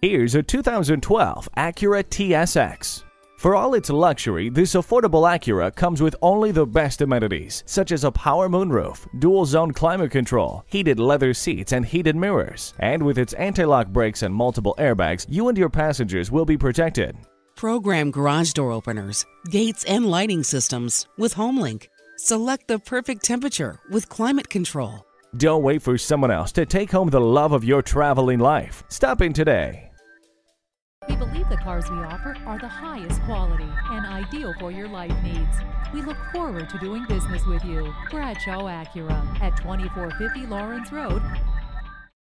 Here's a 2012 Acura TSX. For all its luxury, this affordable Acura comes with only the best amenities, such as a power moonroof, dual-zone climate control, heated leather seats, and heated mirrors. And with its anti-lock brakes and multiple airbags, you and your passengers will be protected. Program garage door openers, gates, and lighting systems with HomeLink. Select the perfect temperature with climate control. Don't wait for someone else to take home the love of your traveling life. Stop in today. We believe the cars we offer are the highest quality and ideal for your life needs. We look forward to doing business with you. Bradshaw Acura at 2450 Lawrence Road,